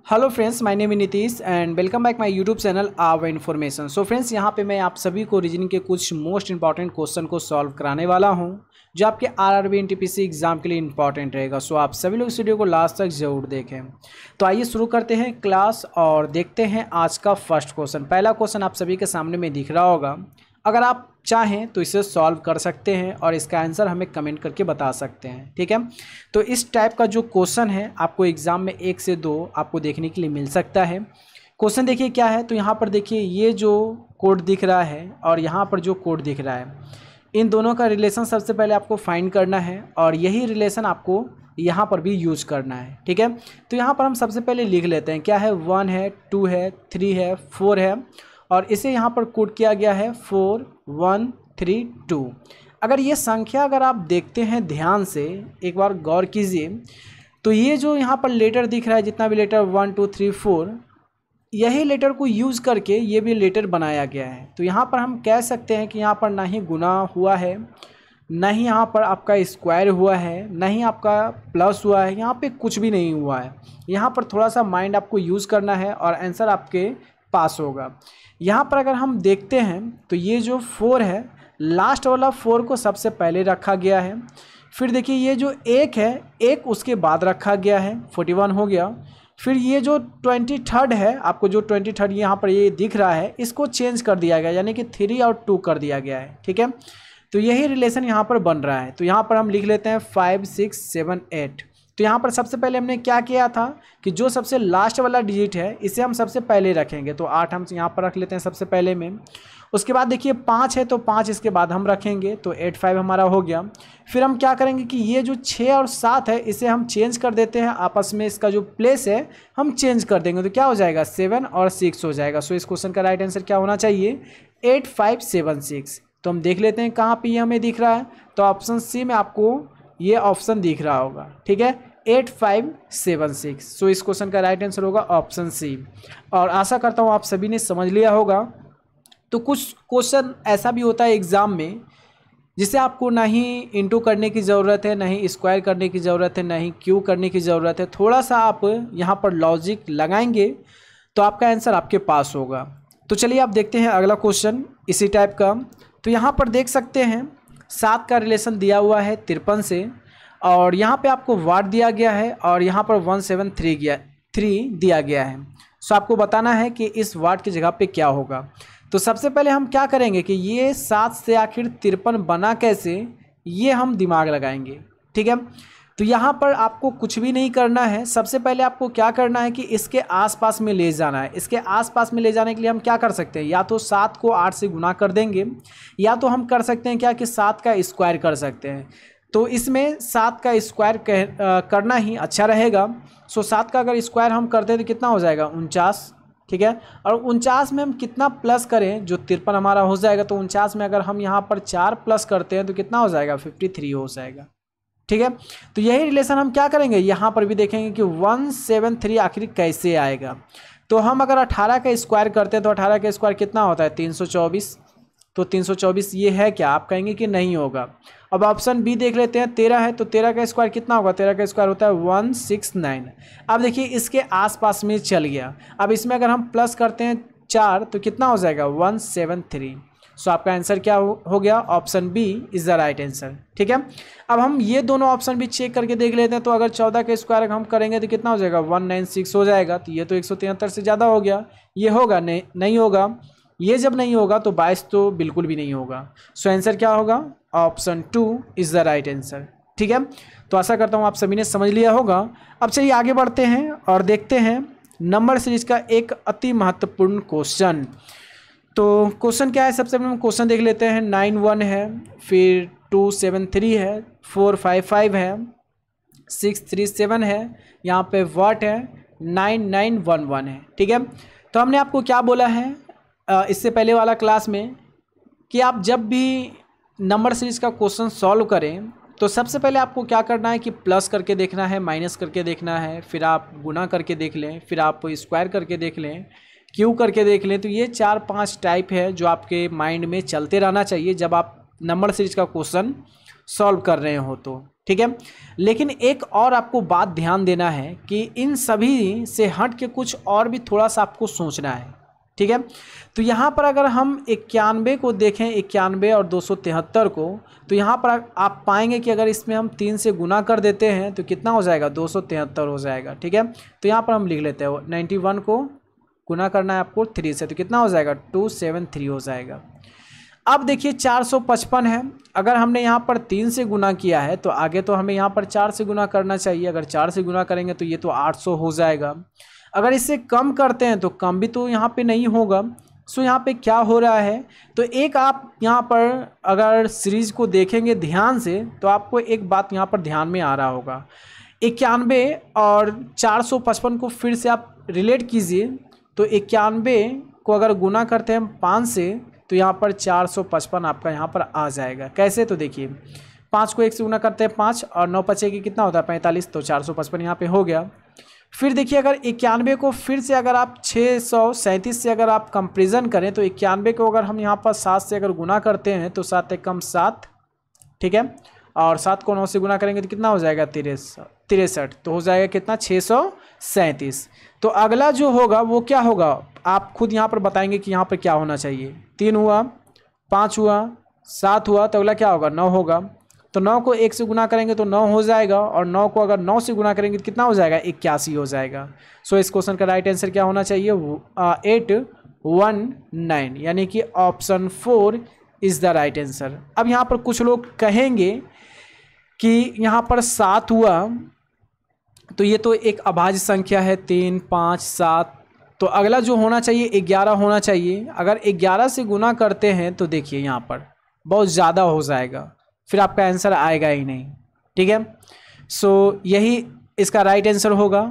Hello friends, my name is Nitish and welcome back my YouTube channel our information. So friends, यहाँ पे मैं आप सभी को रीजनिंग के कुछ मोस्ट इंपॉर्टेंट क्वेश्चन को सॉल्व कराने वाला हूँ जो आपके आरआरबी एनटीपीसी एग्जाम के लिए इंपॉर्टेंट रहेगा। सो आप सभी लोग इस वीडियो को लास्ट तक जरूर देखें। तो आइए शुरू करते हैं क्लास और देखते हैं आज का फर्स्ट क्वेश्चन। पहला क्वेश्चन आप सभी के सामने में दिख रहा होगा। अगर आप चाहें तो इसे सॉल्व कर सकते हैं और इसका आंसर हमें कमेंट करके बता सकते हैं, ठीक है। तो इस टाइप का जो क्वेश्चन है आपको एग्जाम में 1 से 2 आपको देखने के लिए मिल सकता है। क्वेश्चन देखिए क्या है। तो यहाँ पर देखिए ये जो कोड दिख रहा है और यहाँ पर जो कोड दिख रहा है, इन दोनों का रिलेशन सबसे पहले आपको फाइंड करना है और यही रिलेशन आपको यहाँ पर भी यूज करना है, ठीक है। तो यहाँ पर हम सबसे पहले लिख लेते हैं क्या है, 1 है, 2 है, 3 है, 4 है और इसे यहाँ पर कोड किया गया है 4 1 3 2। अगर ये संख्या अगर आप देखते हैं ध्यान से, एक बार गौर कीजिए, तो ये जो यहाँ पर लेटर दिख रहा है, जितना भी लेटर 1 2 3 4, यही लेटर को यूज़ करके ये भी लेटर बनाया गया है। तो यहाँ पर हम कह सकते हैं कि यहाँ पर ना ही गुना हुआ है, ना ही यहाँ पर आपका स्क्वायर हुआ है, ना ही आपका प्लस हुआ है, यहाँ पे कुछ भी नहीं हुआ है। यहाँ पर थोड़ा सा माइंड आपको यूज़ करना है और आंसर आपके पास होगा। यहाँ पर अगर हम देखते हैं तो ये जो 4 है, लास्ट वाला 4 को सबसे पहले रखा गया है। फिर देखिए ये जो 1 है, 1 उसके बाद रखा गया है, 41 हो गया। फिर ये जो 23 है, आपको जो 23 यहाँ पर ये दिख रहा है, इसको चेंज कर दिया गया, यानी कि 3 और 2 कर दिया गया है, ठीक है। तो यही रिलेशन यहाँ पर बन रहा है। तो यहाँ पर हम लिख लेते हैं 5 6 7 8। तो यहाँ पर सबसे पहले हमने क्या किया था कि जो सबसे लास्ट वाला डिजिट है इसे हम सबसे पहले रखेंगे। तो 8 हम यहाँ पर रख लेते हैं सबसे पहले में। उसके बाद देखिए 5 है तो 5 इसके बाद हम रखेंगे, तो 8 5 हमारा हो गया। फिर हम क्या करेंगे कि ये जो 6 और 7 है इसे हम चेंज कर देते हैं, आपस में इसका जो प्लेस है हम चेंज कर देंगे। तो क्या हो जाएगा, 7 और 6 हो जाएगा। सो इस क्वेश्चन का राइट आंसर क्या होना चाहिए, 8 5 7 6। तो हम देख लेते हैं कहाँ पर ये हमें दिख रहा है। तो ऑप्शन सी में आपको ये ऑप्शन दिख रहा होगा, ठीक है, 8 5 7 6। सो इस क्वेश्चन का राइट आंसर होगा ऑप्शन सी। और आशा करता हूँ आप सभी ने समझ लिया होगा। तो कुछ क्वेश्चन ऐसा भी होता है एग्ज़ाम में जिसे आपको ना ही इंटू करने की ज़रूरत है, ना ही स्क्वायर करने की ज़रूरत है, ना ही क्यू करने की ज़रूरत है। थोड़ा सा आप यहाँ पर लॉजिक लगाएंगे तो आपका आंसर आपके पास होगा। तो चलिए आप देखते हैं अगला क्वेश्चन इसी टाइप का। तो यहाँ पर देख सकते हैं 7 का रिलेशन दिया हुआ है 53 से और यहाँ पे आपको वाट दिया गया है और यहाँ पर 173 दिया गया है। सो आपको बताना है कि इस वाट की जगह पे क्या होगा। तो सबसे पहले हम क्या करेंगे कि ये 7 से आखिर 53 बना कैसे, ये हम दिमाग लगाएंगे, ठीक है। तो यहाँ पर आपको कुछ भी नहीं करना है। सबसे पहले आपको क्या करना है कि इसके आसपास में ले जाना है। इसके आसपास में ले जाने के लिए हम क्या कर सकते हैं, या तो 7 को 8 से गुना कर देंगे, या तो हम कर सकते हैं क्या कि 7 का स्क्वायर कर सकते हैं। तो इसमें 7 का स्क्वायर करना ही अच्छा रहेगा। सो 7 का अगर स्क्वायर हम करते हैं तो कितना हो जाएगा, 49, ठीक है। और 49 में हम कितना प्लस करें, जो 53 हमारा हो जाएगा। तो 49 में अगर हम यहाँ पर 4 प्लस करते हैं तो कितना हो जाएगा, 53 हो जाएगा, ठीक है। तो यही रिलेशन हम क्या करेंगे, यहाँ पर भी देखेंगे कि 173 आखिर कैसे आएगा। तो हम अगर 18 का स्क्वायर करते हैं तो 18 का स्क्वायर कितना होता है, 324। तो 324 ये है क्या, आप कहेंगे कि नहीं होगा। अब ऑप्शन बी देख लेते हैं, 13 है तो 13 का स्क्वायर कितना होगा, 13 का स्क्वायर होता है 169। अब देखिए इसके आसपास में चल गया। अब इसमें अगर हम प्लस करते हैं 4 तो कितना हो जाएगा, 173। सो आपका आंसर क्या हो गया, option B is the right answer, ठीक है। अब हम ये दोनों ऑप्शन भी चेक करके देख लेते हैं। तो अगर 14 का स्क्वायर हम करेंगे तो कितना हो जाएगा, 196 हो जाएगा। तो ये तो 173 से ज़्यादा हो गया, ये होगा नहीं होगा। ये जब नहीं होगा तो 22 तो बिल्कुल भी नहीं होगा। सो आंसर क्या होगा, option 2 is the right answer, ठीक है। तो आशा करता हूँ आप सभी ने समझ लिया होगा। अब चलिए आगे बढ़ते हैं और देखते हैं नंबर सीरीज का एक अति महत्वपूर्ण क्वेश्चन। तो क्वेश्चन क्या है, सबसे पहले हम क्वेश्चन देख लेते हैं। 9 1 है, फिर 2 7 3 है, 4 5 5 है, 6 3 7 है, यहाँ पे वाट है, 9 9 1 1 है, ठीक है। तो हमने आपको क्या बोला है इससे पहले वाला क्लास में कि आप जब भी नंबर सीरीज का क्वेश्चन सॉल्व करें तो सबसे पहले आपको क्या करना है कि प्लस करके देखना है, माइनस करके देखना है, फिर आप गुना करके देख लें, फिर आप स्क्वायर करके देख लें, क्यू करके देख लें। तो ये 4-5 टाइप है जो आपके माइंड में चलते रहना चाहिए जब आप नंबर सीरीज का क्वेश्चन सॉल्व कर रहे हो तो, ठीक है। लेकिन एक और आपको बात ध्यान देना है कि इन सभी से हट के कुछ और भी थोड़ा सा आपको सोचना है, ठीक है। तो यहाँ पर अगर हम 91 को देखें, 91 और 273 को, तो यहाँ पर आप पाएंगे कि अगर इसमें हम 3 से गुना कर देते हैं तो कितना हो जाएगा, 273 हो जाएगा, ठीक है। तो यहाँ पर हम लिख लेते हैं 91 को गुना करना है आपको 3 से, तो कितना हो जाएगा, 273 हो जाएगा। अब देखिए 455 है, अगर हमने यहाँ पर 3 से गुना किया है तो आगे तो हमें यहाँ पर 4 से गुना करना चाहिए। अगर 4 से गुना करेंगे तो ये तो 800 हो जाएगा। अगर इससे कम करते हैं तो कम भी तो यहाँ पे नहीं होगा। सो यहाँ पे क्या हो रहा है, तो एक आप यहाँ पर अगर सीरीज को देखेंगे ध्यान से तो आपको एक बात यहाँ पर ध्यान में आ रहा होगा, 91 और 455 को फिर से आप रिलेट कीजिए। तो 91 को अगर गुना करते हैं हम 5 से तो यहाँ पर 455 आपका यहाँ पर आ जाएगा। कैसे, तो देखिए 5 को 1 से गुना करते हैं 5 और 9 बचेगी कितना होता है 45, तो 455 यहाँ पे हो गया। फिर देखिए अगर 91 को फिर से अगर आप 637 से अगर आप कंपेरिजन करें तो 91 को अगर हम यहाँ पर 7 से अगर गुना करते हैं तो 7 एक कम 7, ठीक है, और 7 को 9 से गुना करेंगे तो कितना हो जाएगा 63, तो हो जाएगा कितना 637। तो अगला जो होगा वो क्या होगा, आप खुद यहाँ पर बताएंगे कि यहाँ पर क्या होना चाहिए। 3 हुआ, 5 हुआ, 7 हुआ, तो अगला क्या होगा 9 होगा। तो 9 को 1 से गुना करेंगे तो 9 हो जाएगा, और 9 को अगर 9 से गुना करेंगे तो कितना हो जाएगा 81 हो जाएगा। सो इस क्वेश्चन का राइट आंसर क्या होना चाहिए, 819, यानी कि option 4 is the right answer. अब यहाँ पर कुछ लोग कहेंगे कि यहाँ पर 7 हुआ तो ये तो एक अभाज्य संख्या है, 3, 5, 7, तो अगला जो होना चाहिए 11 होना चाहिए। अगर 11 से गुना करते हैं तो देखिए यहाँ पर बहुत ज़्यादा हो जाएगा, फिर आपका आंसर आएगा ही नहीं, ठीक है। सो यही इसका राइट आंसर होगा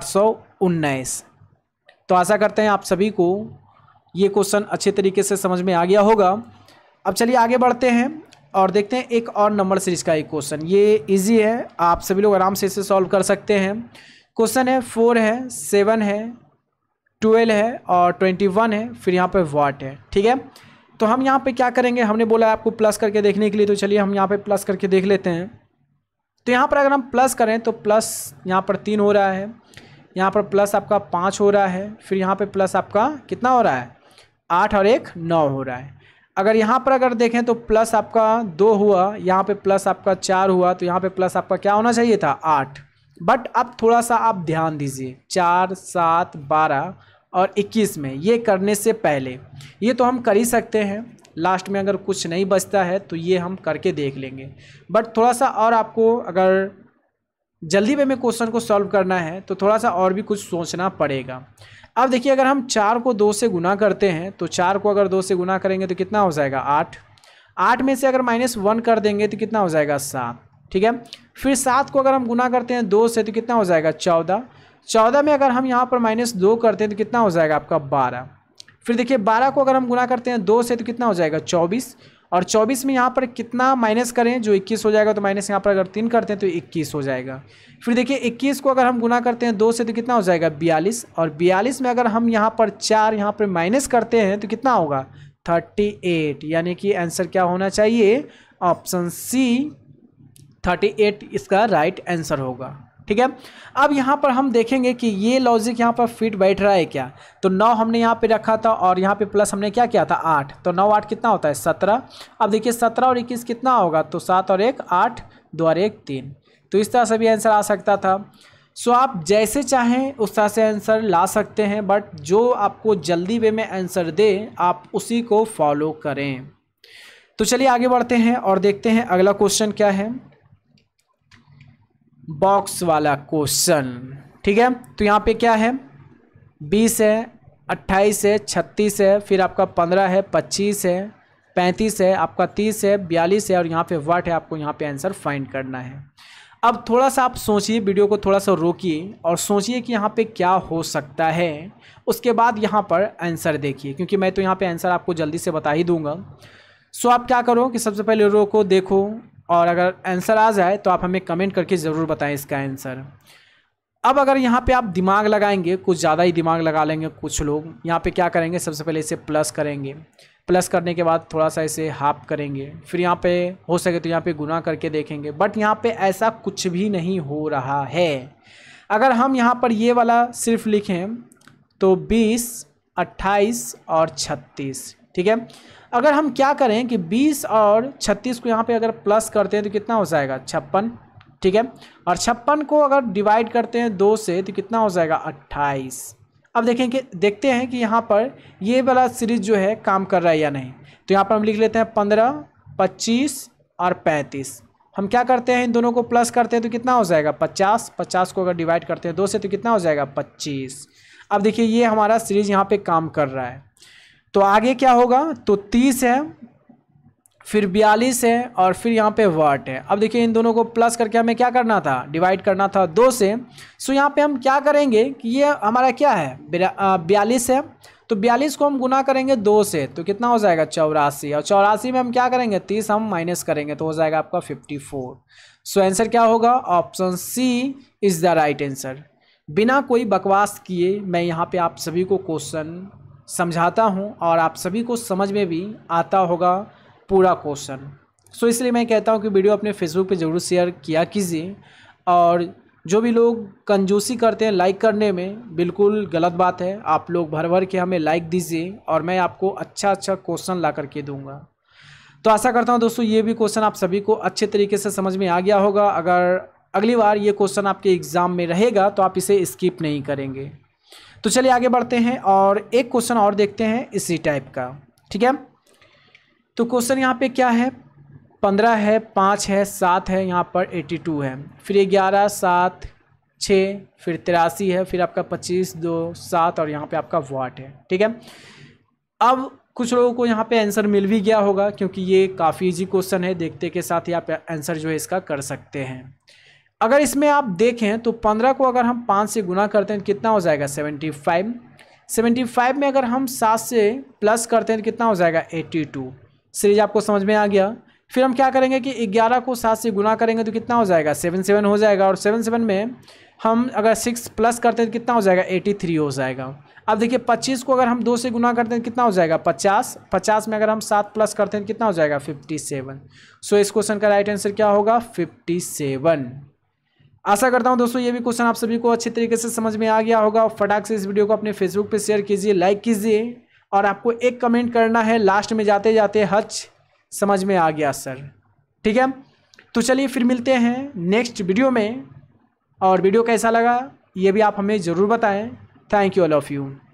819। तो आशा करते हैं आप सभी को ये क्वेश्चन अच्छे तरीके से समझ में आ गया होगा। अब चलिए आगे बढ़ते हैं और देखते हैं एक और नंबर सीरीज का एक क्वेश्चन। ये इजी है, आप सभी लोग आराम से इसे सॉल्व कर सकते हैं। क्वेश्चन है 4 है, 7 है, 12 है और 21 है, फिर यहाँ पे वाट है, ठीक है। तो हम यहाँ पे क्या करेंगे, हमने बोला आपको प्लस करके देखने के लिए, तो चलिए हम यहाँ पे प्लस करके देख लेते हैं। तो यहाँ पर अगर हम प्लस करें तो प्लस यहाँ पर 3 हो रहा है, यहाँ पर प्लस आपका 5 हो रहा है, फिर यहाँ पे प्लस आपका कितना हो रहा है 8 और 1 9 हो रहा है। अगर यहाँ पर अगर देखें तो प्लस आपका 2 हुआ, यहाँ पे प्लस आपका 4 हुआ, तो यहाँ पे प्लस आपका क्या होना चाहिए था 8। बट अब थोड़ा सा आप ध्यान दीजिए, 4, 7, 12 और 21 में ये करने से पहले ये तो हम कर ही सकते हैं, लास्ट में अगर कुछ नहीं बचता है तो ये हम करके देख लेंगे। बट थोड़ा सा और आपको अगर जल्दी में क्वेश्चन को सॉल्व करना है तो थोड़ा सा और भी कुछ सोचना पड़ेगा। अब देखिए अगर हम 4 को 2 से गुना करते हैं तो 4 को अगर 2 से गुना करेंगे तो कितना हो जाएगा 8। 8 में से अगर -1 कर देंगे तो कितना हो जाएगा 7, ठीक है। फिर 7 को अगर हम गुना करते हैं 2 से तो कितना हो जाएगा 14। 14 में अगर हम यहाँ पर -2 करते हैं तो कितना हो जाएगा आपका 12। फिर देखिए 12 को अगर हम गुना करते हैं 2 से तो कितना हो जाएगा 24, और 24 में यहाँ पर कितना माइनस करें जो 21 हो जाएगा, तो माइनस यहाँ पर अगर 3 करते हैं तो 21 हो जाएगा। फिर देखिए 21 को अगर हम गुना करते हैं 2 से तो कितना हो जाएगा 42, और 42 में अगर हम यहाँ पर 4 यहाँ पर माइनस करते हैं तो कितना होगा 38, यानी कि आंसर क्या होना चाहिए ऑप्शन सी 38 इसका राइट आंसर होगा, ठीक है। अब यहाँ पर हम देखेंगे कि ये लॉजिक यहाँ पर फिट बैठ रहा है क्या। तो 9 हमने यहाँ पे रखा था और यहाँ पे प्लस हमने क्या किया था 8, तो 9 8 कितना होता है 17। अब देखिए 17 और 21 कितना होगा, तो 7 और 1 8, 2 और 1 3, तो इस तरह से भी आंसर आ सकता था। सो आप जैसे चाहें उस तरह से आंसर ला सकते हैं, बट जो आपको जल्दी वे में आंसर दे आप उसी को फॉलो करें। तो चलिए आगे बढ़ते हैं और देखते हैं अगला क्वेश्चन क्या है, बॉक्स वाला क्वेश्चन, ठीक है। तो यहाँ पे क्या है 20 है, 28 है, 36 है, फिर आपका 15 है, 25 है, 35 है, आपका 30 है, 42 है और यहाँ पे वाट है। आपको यहाँ पे आंसर फाइंड करना है। अब थोड़ा सा आप सोचिए, वीडियो को थोड़ा सा रोकिए और सोचिए कि यहाँ पे क्या हो सकता है, उसके बाद यहाँ पर आंसर देखिए, क्योंकि मैं तो यहाँ पे आंसर आपको जल्दी से बता ही दूंगा। सो आप क्या करो कि सबसे पहले रोको, देखो, और अगर आंसर आ जाए तो आप हमें कमेंट करके ज़रूर बताएं इसका आंसर। अब अगर यहाँ पे आप दिमाग लगाएंगे, कुछ ज़्यादा ही दिमाग लगा लेंगे कुछ लोग, यहाँ पे क्या करेंगे सबसे पहले इसे प्लस करेंगे, प्लस करने के बाद थोड़ा सा इसे हाफ करेंगे, फिर यहाँ पे हो सके तो यहाँ पे गुना करके देखेंगे, बट यहाँ पे ऐसा कुछ भी नहीं हो रहा है। अगर हम यहाँ पर ये वाला सिर्फ लिखें तो 20, 28 और 36, ठीक है। अगर हम क्या करें कि 20 और 36 को यहाँ पे अगर प्लस करते हैं तो कितना हो जाएगा 56, ठीक है। और 56 को अगर डिवाइड करते हैं 2 से तो कितना हो जाएगा 28। अब देखते हैं कि यहाँ पर ये वाला सीरीज जो है काम कर रहा है या नहीं। तो यहाँ पर हम लिख लेते हैं 15, 25 और 35। हम क्या करते हैं इन दोनों को प्लस करते हैं तो कितना हो जाएगा 50। 50 को अगर डिवाइड करते हैं 2 से तो कितना हो जाएगा 25। अब देखिए ये हमारा सीरीज यहाँ पे काम कर रहा है। तो आगे क्या होगा, तो 30 है, फिर 42 है और फिर यहाँ पे वाट है। अब देखिए इन दोनों को प्लस करके हमें क्या करना था, डिवाइड करना था 2 से। सो यहाँ पे हम क्या करेंगे कि ये हमारा क्या है 42 है, तो 42 को हम गुना करेंगे 2 से तो कितना हो जाएगा 84। और 84 में हम क्या करेंगे 30 हम माइनस करेंगे तो हो जाएगा आपका 54। सो आंसर क्या होगा, option C is the right answer. बिना कोई बकवास किए मैं यहाँ पे आप सभी को क्वेश्चन समझाता हूँ और आप सभी को समझ में भी आता होगा पूरा क्वेश्चन। सो इसलिए मैं कहता हूँ कि वीडियो अपने फेसबुक पे ज़रूर शेयर किया कीजिए। और जो भी लोग कंजूसी करते हैं लाइक करने में, बिल्कुल गलत बात है। आप लोग भर भर के हमें लाइक दीजिए और मैं आपको अच्छा क्वेश्चन ला करके दूंगा। तो आशा करता हूँ दोस्तों ये भी क्वेश्चन आप सभी को अच्छे तरीके से समझ में आ गया होगा। अगर अगली बार ये क्वेश्चन आपके एग्ज़ाम में रहेगा तो आप इसे स्किप नहीं करेंगे। तो चलिए आगे बढ़ते हैं और एक क्वेश्चन और देखते हैं इसी टाइप का, ठीक है। तो क्वेश्चन यहाँ पे क्या है, 15 है, 5 है, 7 है, यहाँ पर 82 है, फिर 11, 7, 6, फिर 83 है, फिर आपका 25, 2, 7 और यहाँ पे आपका वाट है, ठीक है। अब कुछ लोगों को यहाँ पे आंसर मिल भी गया होगा क्योंकि ये काफ़ी इजी क्वेश्चन है, देखते के साथ ही आप आंसर जो है इसका कर सकते हैं। अगर इसमें आप देखें तो 15 को अगर हम 5 से गुना करते हैं तो कितना हो जाएगा 75। 75 में अगर हम 7 से प्लस करते हैं तो कितना हो जाएगा 82। सीरीज आपको समझ में आ गया। फिर हम क्या करेंगे कि 11 को 7 से गुना करेंगे तो कितना हो जाएगा 77 हो जाएगा। और 77 में हम अगर 6 प्लस करते हैं तो कितना हो जाएगा 83 हो जाएगा। अब देखिए 25 को अगर हम 2 से गुना करते हैं तो कितना हो जाएगा 50। 50 में अगर हम 7 प्लस करते हैं तो कितना हो जाएगा 57। सो इस क्वेश्चन का राइट आंसर क्या होगा 57। आशा करता हूं दोस्तों ये भी क्वेश्चन आप सभी को अच्छे तरीके से समझ में आ गया होगा। फटाक से इस वीडियो को अपने फेसबुक पे शेयर कीजिए, लाइक कीजिए और आपको एक कमेंट करना है लास्ट में जाते जाते हच समझ में आ गया सर, ठीक है। तो चलिए फिर मिलते हैं नेक्स्ट वीडियो में और वीडियो कैसा लगा ये भी आप हमें ज़रूर बताएं। Thank you all of you.